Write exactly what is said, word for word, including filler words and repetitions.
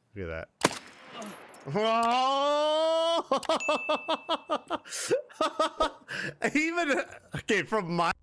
Look at that. Oh! Even okay from my